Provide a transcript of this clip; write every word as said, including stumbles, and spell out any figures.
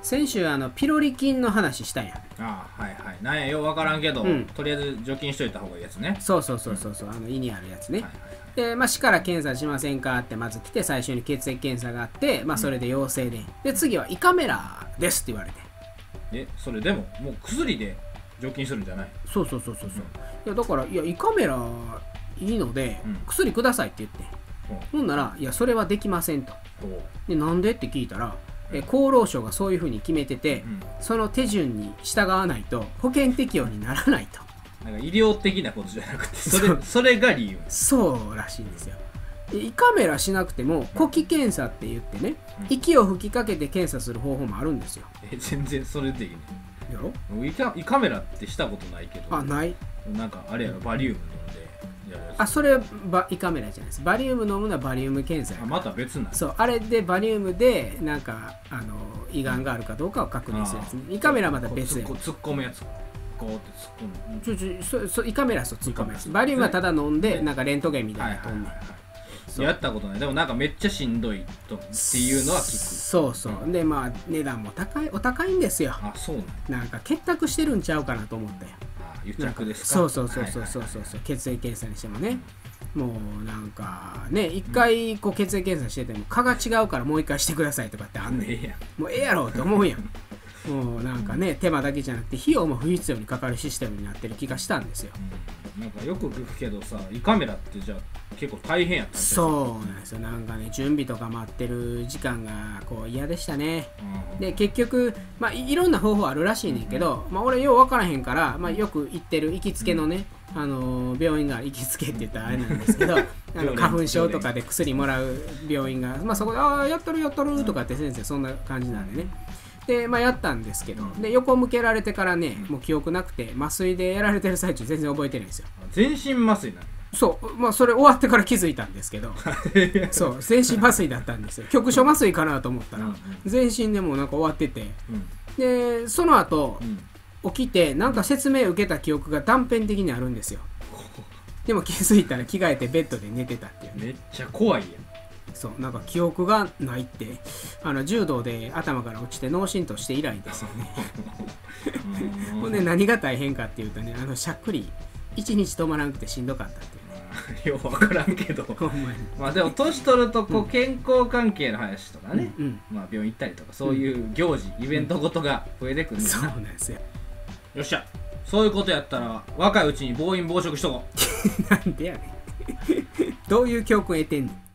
先週あのピロリ菌の話したんや。 ああはいはい、なんやよう分からんけど、うん、とりあえず除菌しといた方がいいやつね。 そうそうそうそうそう、うん、あの胃にあるやつね、 はいはいはい、 でまあ市から検査しませんかってまず来て、最初に血液検査があって、まあそれで陽性で、うん、で次は胃カメラですって言われて、 えそれでももう薬で除菌するんじゃない？ そうそうそうそうそう、うん、いやだからいや胃カメラいいので、うん、薬くださいって言って、うん、ほんならいやそれはできませんと、でなんでって聞いたら、え厚労省がそういうふうに決めてて、うん、その手順に従わないと保険適用にならないと。 なんか医療的なことじゃなくて、それそれが理由。 そうらしいんですよ。胃カメラしなくても呼気検査って言ってね、うん、息を吹きかけて検査する方法もあるんですよ。 え全然それでいいね。 やろ？ 胃カ、胃カメラってしたことないけど。 あ、ない。 なんかあれやろ、バリウム飲んでやるやつ。 あ、それバ胃カメラじゃないです。バリウム飲むのはバリウム検査や。 あ、また別なの？ そう、あれでバリウムでなんかあの胃がんがあるかどうかを確認するやつね。胃カメラはまた別や。 突っ込むやつ。こうって突っ込む。 ちょちょそそ胃カメラはそう突っ込むやつ。バリウムはただ飲んでなんかレントゲンみたいなの飛んで。 やったことない。でもなんかめっちゃしんどいとっていうのは聞く。 そうそう、うん、でまあ値段も高い、お高いんですよ。 あ、そうなんなんか結託してるんちゃうかなと思ったよ。 あ、癒着ですか？ そうそうそうそうそうそうそう、血液検査にしてもね、もうなんかね、一回こう血液検査してても蚊が違うからもう一回してくださいとかってあんねん。 ええもうええやろって思うやん。もうなんかね、手間だけじゃなくて費用も不必要にかかるシステムになってる気がしたんですよ。 うん、なんかよく聞くけどさ、胃カメラってじゃあ結構大変やったんですよ。そうなんですよ。なんかね、準備とか待ってる時間がこう嫌でしたね。うん、で結局、まあ、いろんな方法あるらしいねんけど、うん、まあ、俺よう分からへんから、まあ、よく行ってる行きつけのね、うん、あのー、病院が行きつけって言ったらあれなんですけどあの花粉症とかで薬もらう病院が、まあ、そこで「ああやっとるやっとる」とかって先生そんな感じなんでね。で、まあ、やったんですけど、で横向けられてからね、もう記憶なくて麻酔でやられてる最中全然覚えてないんですよ。 全身麻酔なの？ そう、まあそれ終わってから気づいたんですけどそう全身麻酔だったんですよ。局所麻酔かなと思ったら、うん、全身でもうなんか終わってて、うん、でその後、うん、起きてなんか説明を受けた記憶が断片的にあるんですよ。でも気づいたら着替えてベッドで寝てたっていう、ね、 めっちゃ怖いやん。 そうなんか記憶がないってあの柔道で頭から落ちて脳震盪して以来ですよねほんで何が大変かっていうとね、あのしゃっくりいちにち止まらなくてしんどかったっていうね。 よう分からんけどまあでも年取るとこう健康関係の話とかね、うんうん、まあ病院行ったりとかそういう行事、うん、イベントごとが増えてくるんだな、 そうなんですよ。 よっしゃ、そういうことやったら若いうちに暴飲暴食しとこうなんでやねんどういう教訓得てんねん。